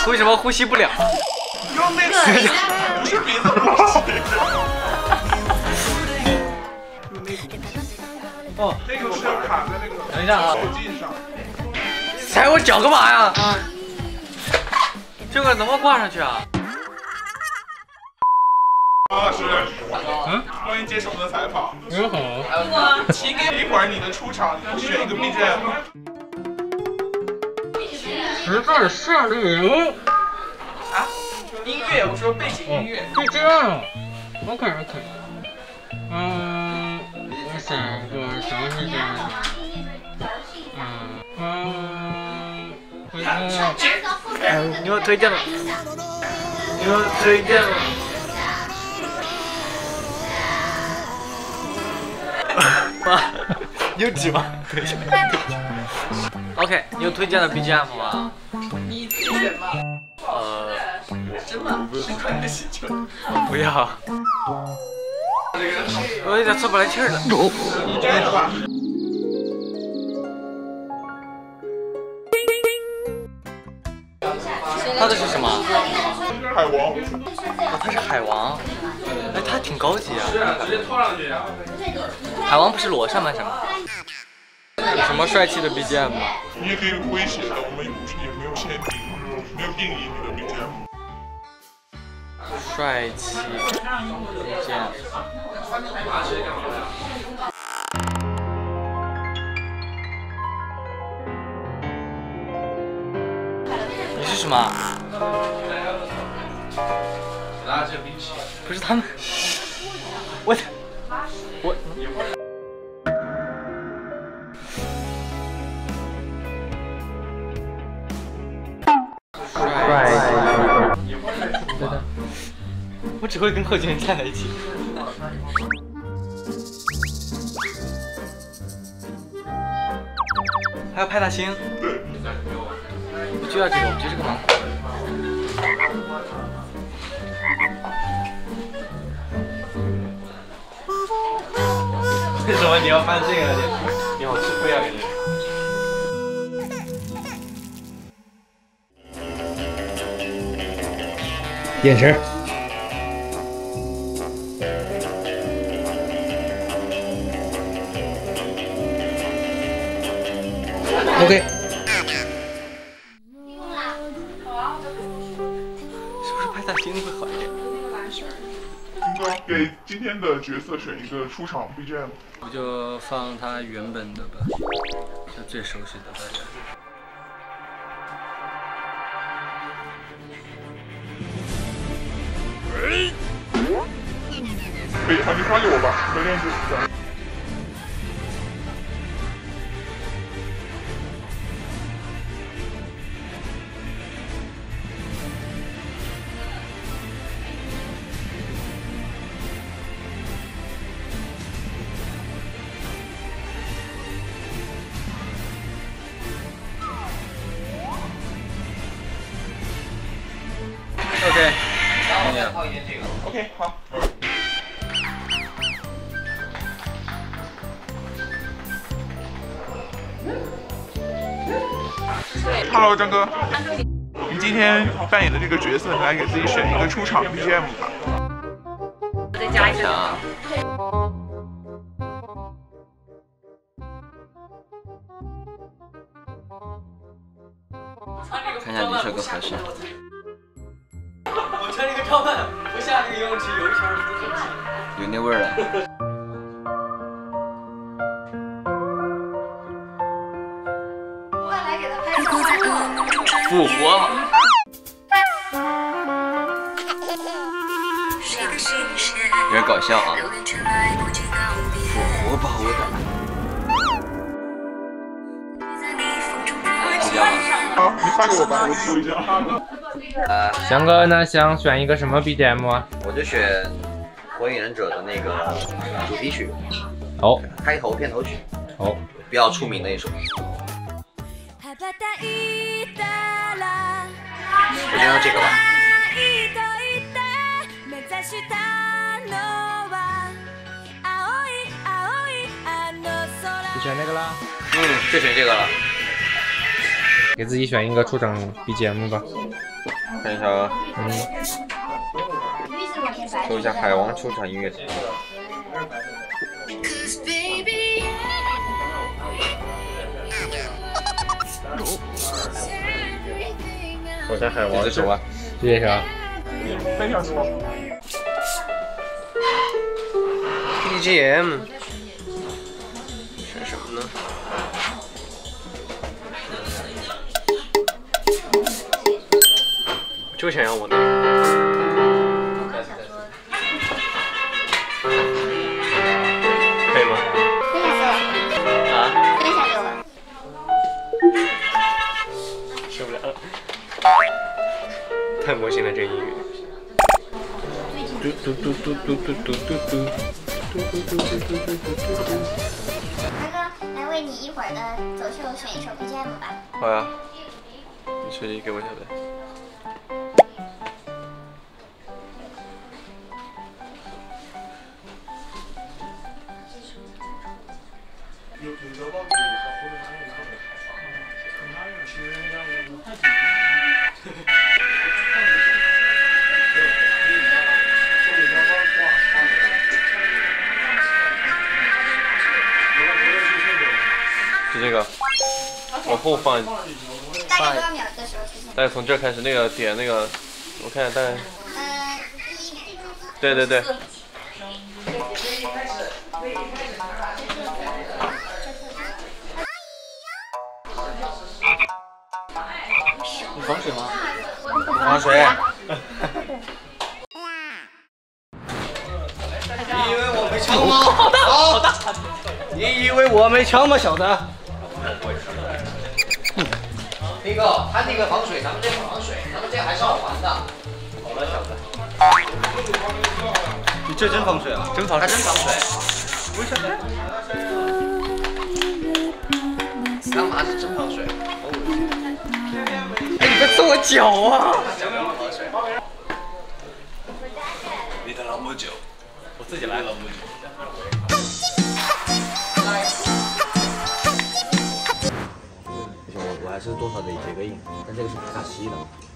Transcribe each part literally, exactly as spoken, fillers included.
为什么呼吸不了？ 用那个不是鼻子呼吸。 哦， 那个是要卡在那个等一下啊， 手劲上。 踩我脚干嘛呀？这个能不能挂上去啊？ 王老师，嗯，欢迎接受我们的采访。 你好。 请给一会儿你的出场，你选一个 B G M。 实在夏令营。 啊？音乐，我说背景音乐。 就这样。OK OK。嗯，我想个什么是这样的？嗯嗯，回头。 嗯，你有推荐吗？你有推荐吗？妈，你有纸吗？推荐。OK， 你有推荐的 B G M 吗？ 你自己选吧。 呃， 真的？是快乐星球。 不要。我有点喘不来气儿了。 你这个吧。 他的是什么？ 海王。 哦，他是海王。哎，他挺高级啊。 是啊，直接套上去啊。 海王不是裸上半身吗？有什么帅气的 B G M 吗？ 你也可以诙谐的，我们也没有限定，没有定义你的 B G M。 帅气 B G M。你是什么？不是他们，我我。帅气。对的。我只会跟贺军站在一起。还有派大星。我就要这个，我觉得这个蛮酷的。为什么你要翻这个呢？你好吃亏啊，感觉。 眼神。OK。 是不是派大星会好一点？ 金哥，给今天的角色选一个出场 B G M。 我就放他原本的吧，就最熟悉的大家。 可以，好，你发给我吧，我练习一下。 OK。 OK， 好。Hello， 张哥，你今天扮演的这个角色，你来给自己选一个出场 B G M 吧。 再加一个啊。看一下哪首歌合适。我穿这个装扮不像那个游泳池游一圈的自行车。有那味儿了。 快来给他拍照。 复活嘛。有点搞笑啊。复活吧，我的。就这样吧。 好，你发给我吧，我搜一下。 呃，翔哥呢想选一个什么 B G M 啊？ 我就选《火影忍者》的那个主题曲， 哦， 开头片头曲， 哦， 比较出名的一首。我就用这个吧。 就选那个啦。 嗯，就选这个了。 给自己选一个出场 B G M 吧。 看一下啊，嗯，搜一下海王球场音乐。我在海王。这首啊，这是啥？ 非常爽。 B G M 选什么呢？我就想要我那个。可以吗？啊？ 分享给我。 受不了了，太魔性了这音乐。嘟嘟嘟嘟嘟嘟嘟嘟嘟。 二哥，来为你一会儿的走秀选一首 B G M 吧。 好呀，你手机给我下来。就这个，往后放， 大概多少秒的时候出现？ 大概从这儿开始，那个点那个，我看大概， 嗯， 对对对。你防水吗？ 防水。 你以为我没枪吗？好大好大！你以为我没枪吗，小子？ 那个，他那个防水，咱们这个防水，咱们这个还是要还的。好了，小子。 你这真防水啊？真防水？ 还真防水。 为啥？ 干嘛是真防水？ 哎，你在刺我脚啊！ 你的老母酒， 我自己来老母酒。 不行，我我还是多少得结个印，但这个是卡卡西的。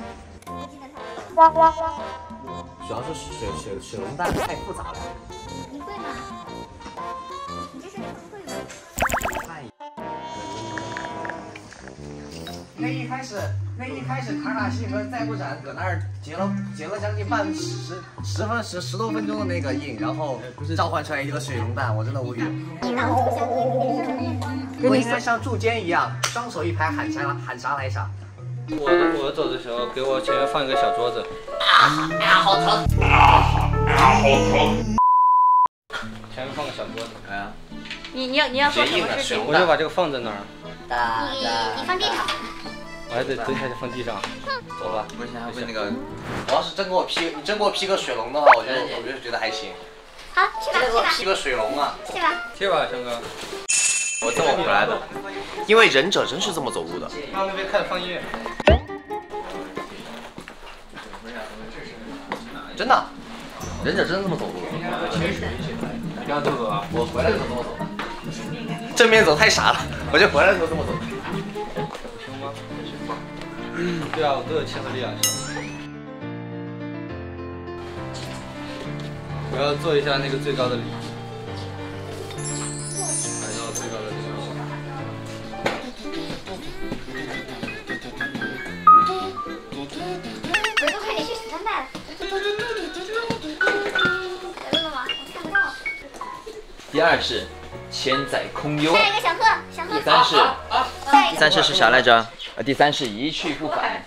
主要是水水水龙蛋太复杂了。 你会吗？你这是不会吗？ 那一开始，那一开始卡卡西和再不斩搁那儿结了结了将近半十十分十十多分钟的那个印，然后召唤出来一个水龙蛋，我真的无语。我应该像柱坚一样，双手一拍喊杀喊杀来杀。 我的我走的时候，给我前面放一个小桌子。 啊，好疼！ 前面放个小桌子。 哎呀， 你你要你要做什么事情？ 我就把这个放在那儿。 你你放地上。 我还得蹲下去放地上。走吧。 不行，不行，那个，我要是真给我劈，你真给我劈个水龙的话，我就我就觉得还行。 好，去吧去吧。 劈个水龙啊！ 去吧。 去吧，翔哥。 我这么回来的，因为忍者真是这么走路的。 刚那边开始放音乐。 真的，忍者真的这么走路的。 不要走走啊！ 我回来的时候这么走。正面走太傻了，我就回来的时候这么走。 行吗？对啊，我都有亲和力啊。我要做一下那个最高的礼。来到最高的礼。 我都快点去十三代了。来了吗？我看不到。 第二是千载空优。 下一个小贺，小贺。 第三是， 下一个。 第三是是啥来着？呃，第三是一去不返。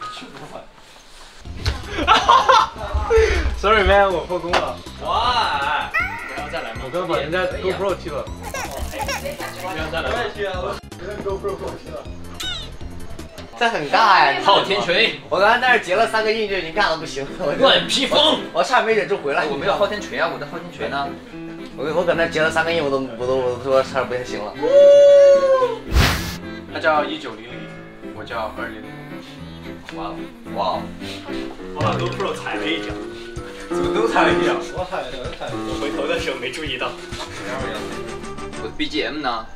Sorry man， 我破功了。 哇！不要再来吗？ 我刚把人家 GoPro 踢了。 不要再来。我也去啊！ 人家 GoPro 给我踢了。 这很尬哎！昊天锤，我刚才在那儿结了三个印就已经尬到不行了。乱披风，我差点没忍住回来。我没有昊天锤啊，我的昊天锤呢？我我搁那结了三个印，我都我都我都说差点不太行了。 他叫一九零零，我叫二零零。哇哦哇哦！ 我把 GoPro 踩了一脚， 怎么都踩了一脚？我踩了，我踩了。 我回头的时候没注意到。 我的 B G M 呢？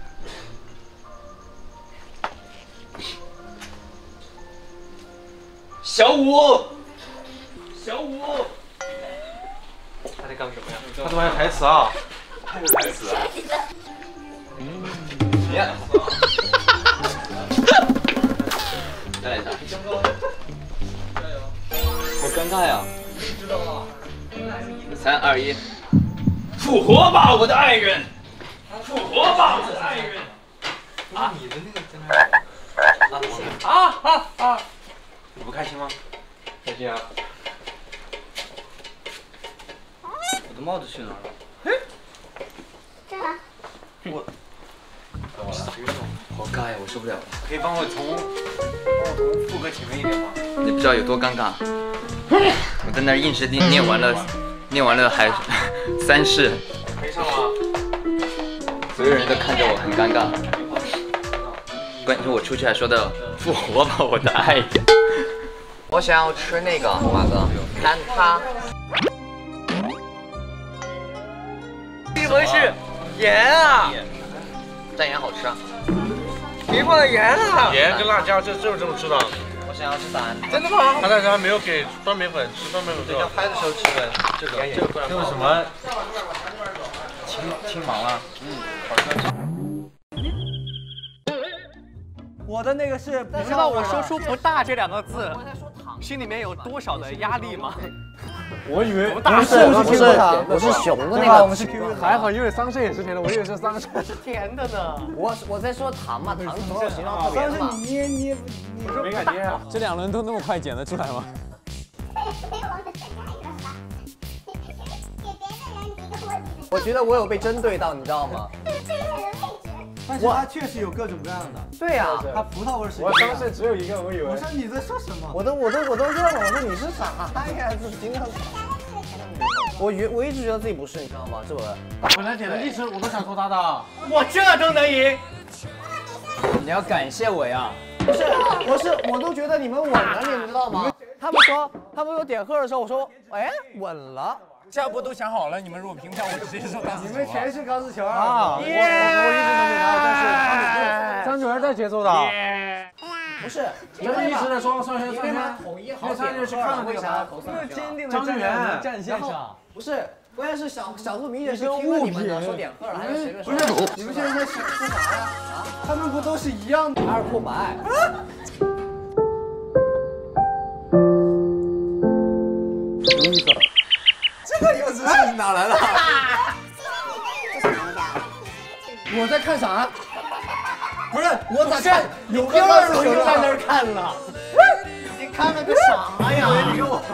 小五，小五， 他在干什么呀？他怎么还有台词啊？ 还有台词啊？嗯，呀，再来一下。好尴尬呀！三二一，复活吧，我的爱人！复活吧，我的爱人！啊，你的那个在那啊啊啊！ 你不开心吗？开心啊！ 我的帽子去哪儿了？ 这儿。 我，好尬呀，我受不了了。 可以帮我从帮我从副歌前面一点吗？ 你不知道有多尴尬。我在那儿硬是念念完了，念完了还三世。 没上吗？ 所有人都看着我，很尴尬。关键是我出去还说的复活吧，我的爱人。我想要吃那个马哥，看它。 以为是盐啊， 蘸盐好吃啊。 别放盐啊！ 盐跟辣椒就就是这么吃的。 我想要吃蛋。 真的吗？ 他但是还没有给酸梅粉吃酸梅粉。 等一下拍的时候吃的这个这个这是什么？青青芒啊？嗯，好像。 我的那个是，你知道我说出不大这两个字，心里面有多少的压力吗？ 我以为不是不是我是熊的那个， 我们是 Q， 还好，因为桑葚也是甜的，我以为是桑葚是甜的呢。 我我在说糖嘛，糖头肉形状特别嘛。 桑葚你捏捏，你说没敢捏啊？ 这两轮都那么快剪得出来吗？我觉得我有被针对到，你知道吗？ 但是它确实有各种各样的。 对呀， 它葡萄味是。 我当时只有一个，我以为。 我说你在说什么？ 我都我都我都认了，我说你是傻呀，这今天。我觉我一直觉得自己不是，你知道吗？这我。 本来点了一直我都想说他的。 我这都能赢。 你要感谢我呀。 不是，我是我都觉得你们稳了，你们知道吗？他们说他们说点喝的时候，我说哎稳了。 这样不都想好了？你们如果平票，我直接说钢丝球。 你们全是钢丝球啊！我我一直能给他，但是他们张九儿带节奏的。 不是， 你们一直在说双圈双圈， 统一好点去看了那个啥， 坚定的张志源战线上。不是，关键是小小兔明显是听了你们的说点喝了，还是谁的？ 不是，你们现在在说啥呀？啊，他们不都是一样的？ 阿尔库白。 什么意思？这个又是哪来的？我在看啥？不是，我咋看？有第二轮就在那儿看了。你看了个啥呀？ 你给我。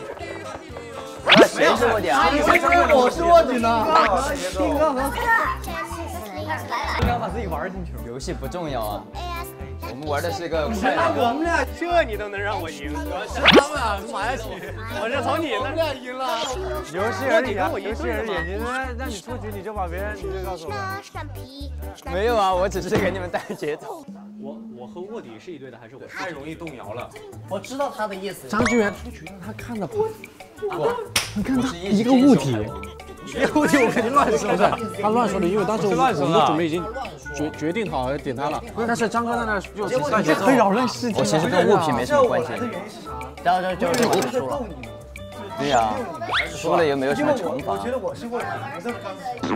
谁是卧底啊？ 你以为我是卧底呢？ 丁哥和丁哥把自己玩进去了。 游戏不重要啊，我们玩的是个快乐。我们俩这你都能让我赢，是他们俩马下去，我是从你那俩赢了。 游戏而已啊，游戏而已。你让让你出局，你就把别人，你就告诉我。 没有啊，我只是给你们带节奏。 我我和卧底是一队的，还是我太容易动摇了。 我知道他的意思。 张志源出局了，他看了。我，你看他一个物体。一个物体我肯定乱说的，他乱说的，因为当时我们我们准备已经决决定好点他了，但是张哥在那就乱节奏， 会扰乱视听。 我其实跟物品没什么关系。 然后就就我输了。 对呀，输了也没有什么惩罚。 我觉得我是卧底，我这么刚。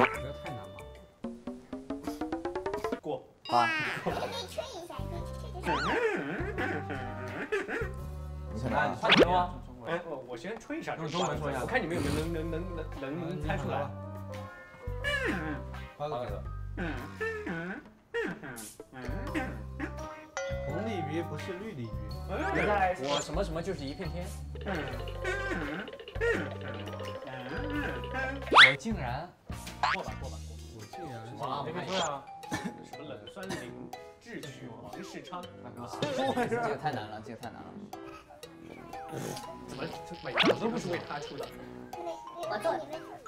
过啊。 你想拿？你说吗？哎，我我先吹一下，用中文说一下，我看你们有没有能能能能能猜出来。 花个红鲤鱼不是绿鲤鱼。 我什么什么就是一片天。我竟然过吧过吧过。 我竟然啊， 没说呀。 什么冷酸灵智取王世昌？ 这个太难了，这个太难了。 怎么每场都不是为他出的？ 我做。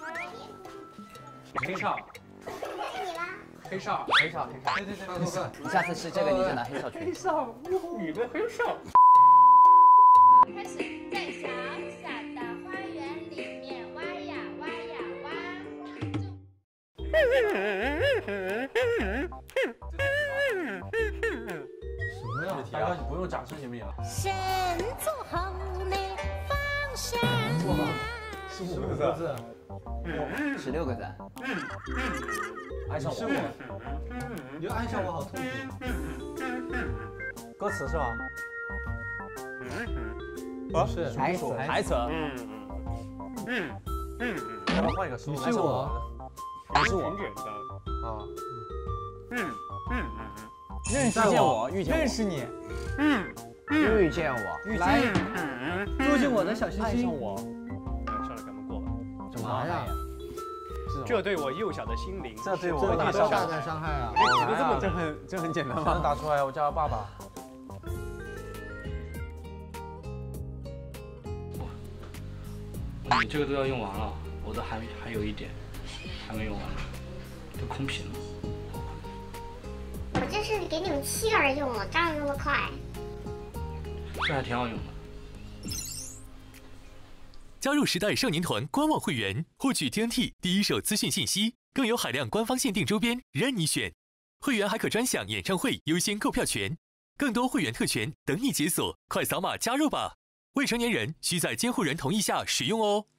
黑哨。黑哨，黑哨，黑哨。 对对对， 你下次吃这个你就拿黑哨去。 黑哨，女的黑哨。 开始在小小的花园里面挖呀挖呀挖。 什么呀？ 题啊！大哥，不用掌声行不行？ 身坐后内方向。 十五个字， 十六个字。 爱上我， 你就爱上我好痛苦。歌词是吧？不是台词，台词。嗯嗯嗯，要不要换一个？ 你是我， 你是我。 很简单啊。 嗯嗯嗯。 认识我，遇见认识你， 嗯，遇见我， 来，住进我的小心心。 爱上我。 算了，咱们过吧。 什么呀？ 这对我幼小的心灵， 这对我大大的伤害啊！ 这个这么这很这很简单吗？能打出来，我叫他爸爸。 你这个都要用完了，我的还还有一点还没用完，都空屏了。 我这是给你们七个人用了，这样用的快。 这还挺好用的。 加入时代少年团官网会员，获取 T N T 第一手资讯信息，更有海量官方限定周边任你选。会员还可专享演唱会优先购票权，更多会员特权等你解锁，快扫码加入吧！未成年人需在监护人同意下使用哦。